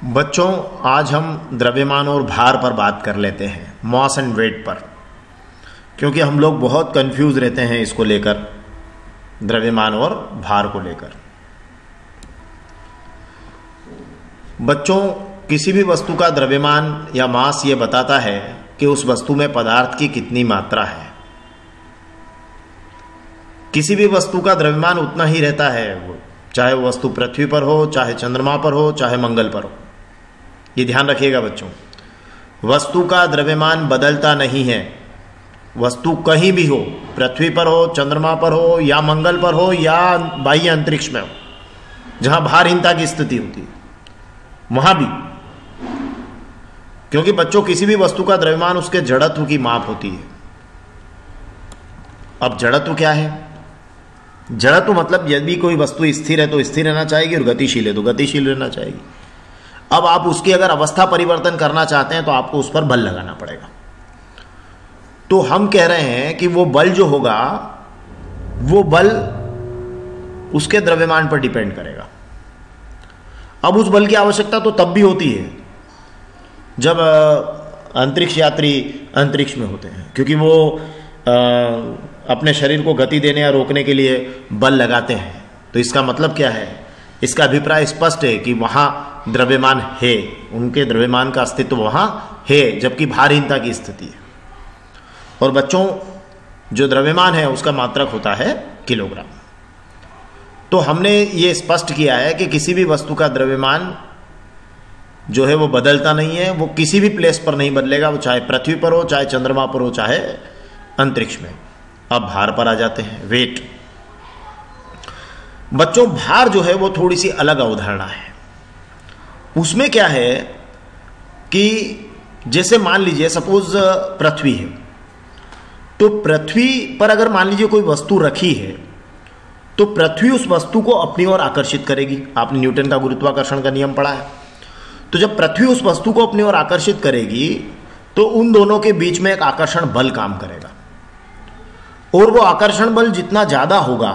बच्चों, आज हम द्रव्यमान और भार पर बात कर लेते हैं, मॉस एंड वेट पर, क्योंकि हम लोग बहुत कंफ्यूज रहते हैं इसको लेकर, द्रव्यमान और भार को लेकर। बच्चों, किसी भी वस्तु का द्रव्यमान या मास ये बताता है कि उस वस्तु में पदार्थ की कितनी मात्रा है। किसी भी वस्तु का द्रव्यमान उतना ही रहता है, चाहे वो वस्तु पृथ्वी पर हो, चाहे चंद्रमा पर हो, चाहे मंगल पर हो। ये ध्यान रखिएगा बच्चों, वस्तु का द्रव्यमान बदलता नहीं है। वस्तु कहीं भी हो, पृथ्वी पर हो, चंद्रमा पर हो, या मंगल पर हो, या बाह्य अंतरिक्ष में हो, जहां भारहीनता की स्थिति होती है, वहां भी। क्योंकि बच्चों, किसी भी वस्तु का द्रव्यमान उसके जड़त्व की माप होती है। अब जड़त्व क्या है? जड़त्व मतलब यदि कोई वस्तु स्थिर है तो स्थिर रहना चाहेगी, और गतिशील है तो गतिशील रहना चाहेगी। अब आप उसकी अगर अवस्था परिवर्तन करना चाहते हैं तो आपको उस पर बल लगाना पड़ेगा। तो हम कह रहे हैं कि वो बल जो होगा, वो बल उसके द्रव्यमान पर डिपेंड करेगा। अब उस बल की आवश्यकता तो तब भी होती है जब अंतरिक्ष यात्री अंतरिक्ष में होते हैं, क्योंकि वो अपने शरीर को गति देने या रोकने के लिए बल लगाते हैं। तो इसका मतलब क्या है? इसका अभिप्राय स्पष्ट है कि वहां द्रव्यमान है, उनके द्रव्यमान का अस्तित्व वहां है, जबकि भारहीनता की स्थिति है। और बच्चों, जो द्रव्यमान है उसका मात्रक होता है किलोग्राम। तो हमने ये स्पष्ट किया है कि किसी भी वस्तु का द्रव्यमान जो है वो बदलता नहीं है, वो किसी भी प्लेस पर नहीं बदलेगा, वो चाहे पृथ्वी पर हो, चाहे चंद्रमा पर हो, चाहे अंतरिक्ष में। अब भार पर आ जाते हैं, वेट। बच्चों, भार जो है वो थोड़ी सी अलग अवधारणा है। उसमें क्या है कि जैसे मान लीजिए सपोज पृथ्वी है, तो पृथ्वी पर अगर मान लीजिए कोई वस्तु रखी है, तो पृथ्वी उस वस्तु को अपनी ओर आकर्षित करेगी। आपने न्यूटन का गुरुत्वाकर्षण का नियम पढ़ा है। तो जब पृथ्वी उस वस्तु को अपनी ओर आकर्षित करेगी, तो उन दोनों के बीच में एक आकर्षण बल काम करेगा, और वो आकर्षण बल जितना ज्यादा होगा,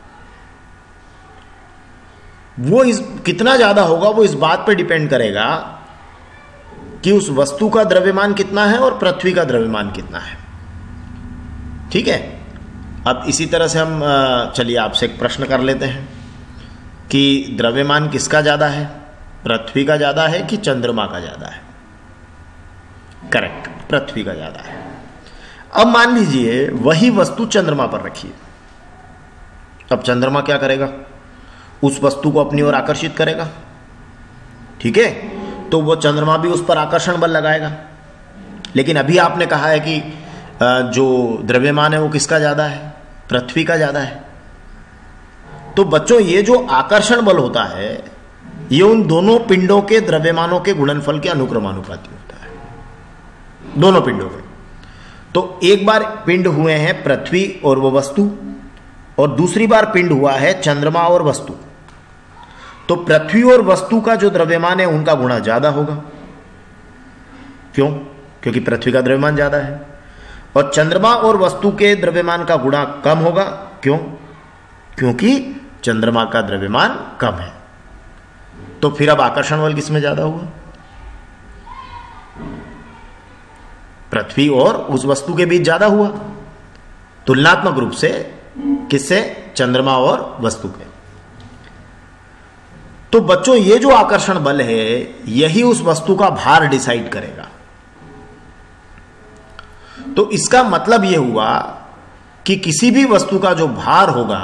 वो कितना ज्यादा होगा वो इस बात पर डिपेंड करेगा कि उस वस्तु का द्रव्यमान कितना है और पृथ्वी का द्रव्यमान कितना है। ठीक है। अब इसी तरह से हम चलिए आपसे एक प्रश्न कर लेते हैं कि द्रव्यमान किसका ज्यादा है, पृथ्वी का ज्यादा है कि चंद्रमा का ज्यादा है? करेक्ट, पृथ्वी का ज्यादा है। अब मान लीजिए वही वस्तु चंद्रमा पर रखी है। अब चंद्रमा क्या करेगा? उस वस्तु को अपनी ओर आकर्षित करेगा। ठीक है, तो वो चंद्रमा भी उस पर आकर्षण बल लगाएगा। लेकिन अभी आपने कहा है कि जो द्रव्यमान है वो किसका ज्यादा है? पृथ्वी का ज्यादा है। तो बच्चों, ये जो आकर्षण बल होता है, ये उन दोनों पिंडों के द्रव्यमानों के गुणनफल के अनुक्रमानुपाती होता है, दोनों पिंडों के। तो एक बार पिंड हुए हैं पृथ्वी और वो वस्तु, और दूसरी बार पिंड हुआ है चंद्रमा और वस्तु। तो पृथ्वी और वस्तु का जो द्रव्यमान है उनका गुणा ज्यादा होगा। क्यों? क्योंकि पृथ्वी का द्रव्यमान ज्यादा है। और चंद्रमा और वस्तु के द्रव्यमान का गुणा कम होगा। क्यों? क्योंकि चंद्रमा का द्रव्यमान कम है। तो फिर अब आकर्षण बल किसमें ज्यादा हुआ? पृथ्वी और उस वस्तु के बीच ज्यादा हुआ, तुलनात्मक रूप से। किससे? चंद्रमा और वस्तु के। तो बच्चों, ये जो आकर्षण बल है, यही उस वस्तु का भार डिसाइड करेगा। तो इसका मतलब यह हुआ कि किसी भी वस्तु का जो भार होगा,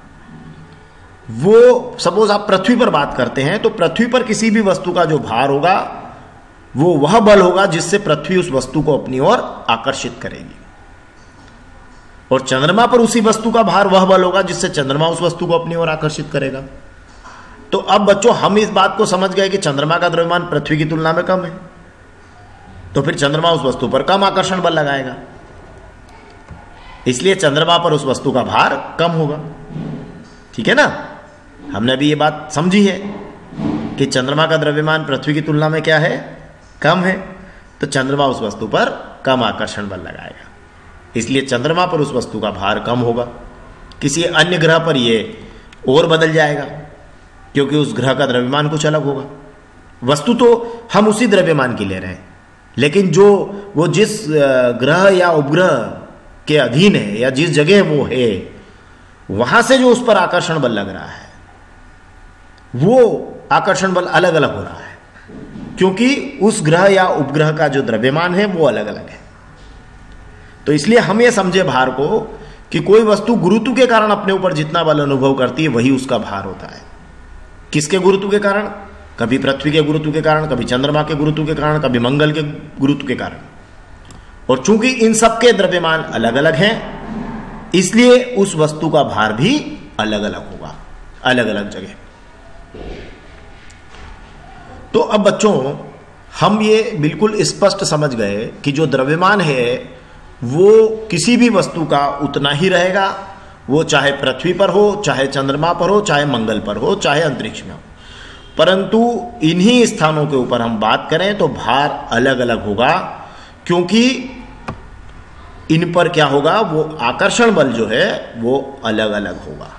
वो सपोज आप पृथ्वी पर बात करते हैं, तो पृथ्वी पर किसी भी वस्तु का जो भार होगा, वो वह बल होगा जिससे पृथ्वी उस वस्तु को अपनी ओर आकर्षित करेगी। और चंद्रमा पर उसी वस्तु का भार वह बल होगा जिससे चंद्रमा उस वस्तु को अपनी ओर आकर्षित करेगा। तो अब बच्चों, हम इस बात को समझ गए कि चंद्रमा का द्रव्यमान पृथ्वी की तुलना में कम है, तो फिर चंद्रमा उस वस्तु पर कम आकर्षण बल लगाएगा, इसलिए चंद्रमा पर उस वस्तु का भार कम होगा। ठीक है ना? हमने अभी ये बात समझी है कि चंद्रमा का द्रव्यमान पृथ्वी की तुलना में क्या है? कम है। तो चंद्रमा उस वस्तु पर कम आकर्षण बल लगाएगा, इसलिए चंद्रमा पर उस वस्तु का भार कम होगा। किसी अन्य ग्रह पर यह और बदल जाएगा, क्योंकि उस ग्रह का द्रव्यमान कुछ अलग होगा। वस्तु तो हम उसी द्रव्यमान की ले रहे हैं, लेकिन जो वो जिस ग्रह या उपग्रह के अधीन है या जिस जगह वो है, वहां से जो उस पर आकर्षण बल लग रहा है, वो आकर्षण बल अलग अलग हो रहा है, क्योंकि उस ग्रह या उपग्रह का जो द्रव्यमान है वो अलग अलग है। तो इसलिए हम ये समझे भार को कि कोई वस्तु गुरुत्व के कारण अपने ऊपर जितना बल अनुभव करती है वही उसका भार होता है। किसके गुरुत्व के कारण? कभी पृथ्वी के गुरुत्व के कारण, कभी चंद्रमा के गुरुत्व के कारण, कभी मंगल के गुरुत्व के कारण। और चूंकि इन सबके द्रव्यमान अलग अलग हैं, इसलिए उस वस्तु का भार भी अलग अलग होगा, अलग अलग जगह। तो अब बच्चों, हम ये बिल्कुल स्पष्ट समझ गए कि जो द्रव्यमान है वो किसी भी वस्तु का उतना ही रहेगा, वो चाहे पृथ्वी पर हो, चाहे चंद्रमा पर हो, चाहे मंगल पर हो, चाहे अंतरिक्ष में हो। परंतु इन्हीं स्थानों के ऊपर हम बात करें तो भार अलग अलग होगा, क्योंकि इन पर क्या होगा, वो आकर्षण बल जो है वो अलग अलग होगा।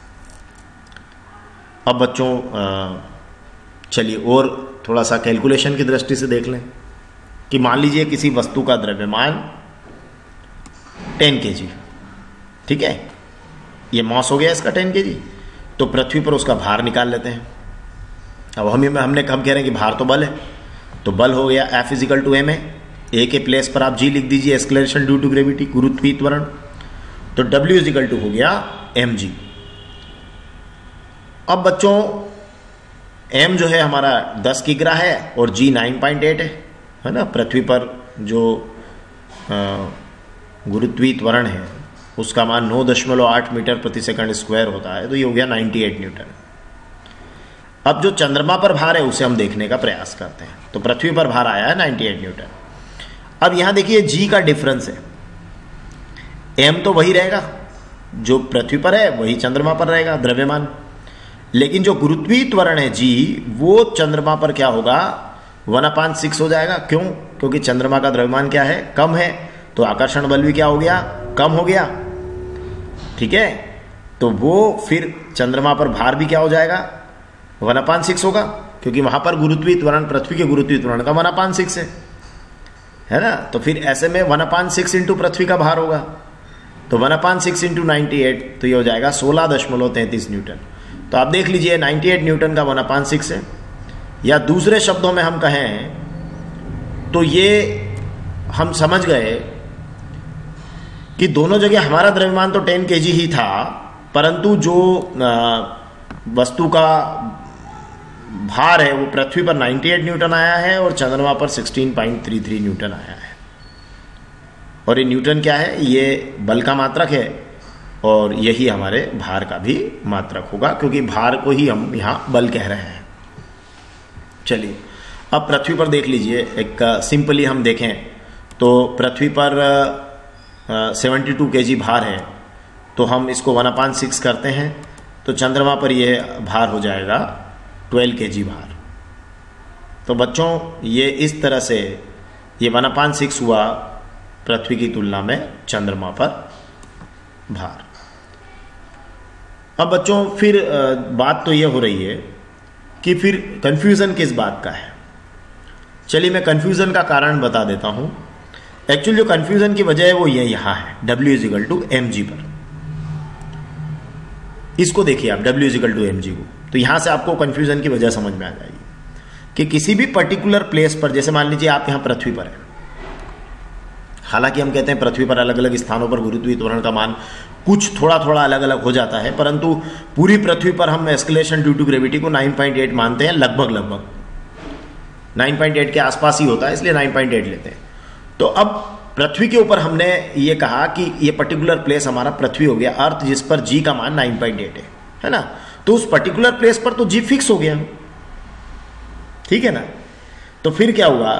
अब बच्चों चलिए और थोड़ा सा कैलकुलेशन की दृष्टि से देख लें कि मान लीजिए किसी वस्तु का द्रव्यमान 10 kg, ठीक है, ये मास हो गया इसका 10 kg, तो पृथ्वी पर उसका भार निकाल लेते हैं। अब हम कह रहे हैं कि भार तो बल है, तो बल हो गया F = ma। ए के प्लेस पर आप G लिख दीजिए, एक्सलेरेशन ड्यू टू ग्रेविटी, गुरुत्वीय त्वरण। तो W = हो गया mg। अब बच्चों m जो है हमारा 10 किग्रा है और G 9.8 है ना। पृथ्वी पर जो गुरुत्वीय त्वरण है उसका मान 9.8 मीटर प्रति सेकंड स्क्वायर होता है, तो ये हो गया 98 न्यूटन। अब जो चंद्रमा पर भार है उसे हम देखने का प्रयास करते हैं। तो पृथ्वी पर भार आया है 98 न्यूटन। अब यहां देखिए G का डिफरेंस है, m तो वही रहेगा जो पृथ्वी पर है, वही चंद्रमा पर रहेगा द्रव्यमान, लेकिन जो गुरुत्वीय त्वरण है G, वो चंद्रमा पर क्या होगा, 1/6 हो जाएगा। क्यों? क्योंकि चंद्रमा का द्रव्यमान क्या है, कम है, तो आकर्षण बल भी क्या हो गया, कम हो गया, ठीक है। तो वो फिर चंद्रमा पर भार भी क्या हो जाएगा, 1/6 होगा, क्योंकि वहां पर गुरुत्वीय त्वरण पृथ्वी के गुरुत्वीय त्वरण का 1/6 है ना। तो फिर ऐसे में 1/6 इंटू पृथ्वी का भार होगा, तो 1/6 इंटू 98, तो ये हो जाएगा 16.33 न्यूटन। तो आप देख लीजिए 98 न्यूटन का 1/6 है, या दूसरे शब्दों में हम कहें तो ये हम समझ गए कि दोनों जगह हमारा द्रव्यमान तो 10 kg ही था, परंतु जो वस्तु का भार है वो पृथ्वी पर 98 न्यूटन आया है और चंद्रमा पर 16.33 न्यूटन आया है। और ये न्यूटन क्या है, ये बल का मात्रक है और यही हमारे भार का भी मात्रक होगा, क्योंकि भार को ही हम यहाँ बल कह रहे हैं। चलिए अब पृथ्वी पर देख लीजिए, एक सिंपली हम देखें तो पृथ्वी पर 72 kg भार है, तो हम इसको 1/6 करते हैं, तो चंद्रमा पर यह भार हो जाएगा 12 kg भार। तो बच्चों ये इस तरह से ये 1/6 हुआ पृथ्वी की तुलना में चंद्रमा पर भार। अब बच्चों फिर बात तो ये हो रही है कि फिर कंफ्यूजन किस बात का है। चलिए मैं कंफ्यूजन का कारण बता देता हूं। एक्चुअली जो कंफ्यूजन की वजह है वो ये यहां है, W = mg पर। इसको देखिए आप, W = mg को, तो यहां से आपको कंफ्यूजन की वजह समझ में आ जाएगी कि किसी भी पर्टिकुलर प्लेस पर, जैसे मान लीजिए आप यहां पृथ्वी पर है, हालांकि हम कहते हैं पृथ्वी पर अलग अलग स्थानों पर गुरुत्वीय त्वरण का मान कुछ थोड़ा थोड़ा अलग अलग हो जाता है, परंतु पूरी पृथ्वी पर हम एस्केलेशन ड्यू टू ग्रेविटी को 9.8 मानते हैं, लगभग 9.8 के आसपास ही होता है, इसलिए 9.8 लेते हैं। तो अब पृथ्वी के ऊपर हमने ये कहा कि ये पर्टिकुलर प्लेस हमारा पृथ्वी हो गया, अर्थ, जिस पर G का मान 9.8 है ना। तो उस पर्टिकुलर प्लेस पर तो G फिक्स हो गया, ठीक है ना। तो फिर क्या हुआ,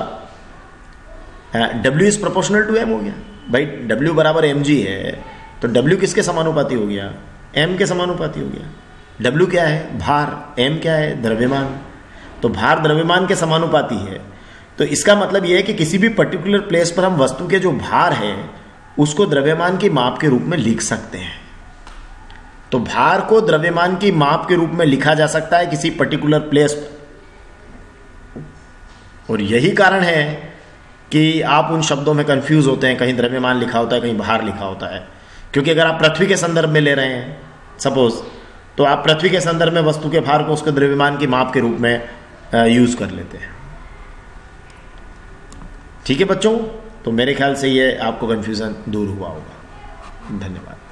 W = m हो गया भाई। W = mg है, तो W किसके समानुपाती हो गया, m के समानुपाती हो गया। W क्या है, भार, m क्या है, द्रव्यमान। तो भार द्रव्यमान के समानुपाती है, तो इसका मतलब यह है कि किसी भी पर्टिकुलर प्लेस पर हम वस्तु के जो भार है उसको द्रव्यमान की माप के रूप में लिख सकते हैं। तो भार को द्रव्यमान की माप के रूप में लिखा जा सकता है किसी पर्टिकुलर प्लेस पर। और यही कारण है कि आप उन शब्दों में कंफ्यूज होते हैं, कहीं द्रव्यमान लिखा होता है, कहीं भार लिखा होता है। क्योंकि अगर आप पृथ्वी के संदर्भ में ले रहे हैं सपोज, तो आप पृथ्वी के संदर्भ में वस्तु के भार को उसके द्रव्यमान की माप के रूप में यूज कर लेते हैं। ठीक है बच्चों, तो मेरे ख्याल से ये आपको कंफ्यूजन दूर हुआ होगा। धन्यवाद।